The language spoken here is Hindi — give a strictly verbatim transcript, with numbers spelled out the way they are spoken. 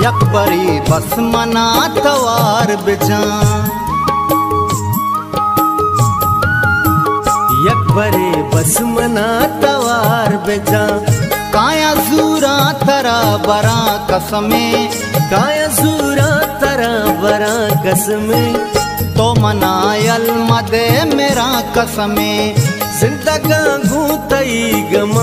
यकबरी बस मना तवार बिजा यकबरे बस मना तवार बिजा काया जूरा तरा बरा कसमे काया जूरा तरा बरा कसमे तो मनायल मदे मेरा कसमे जिंदगा घूतई गम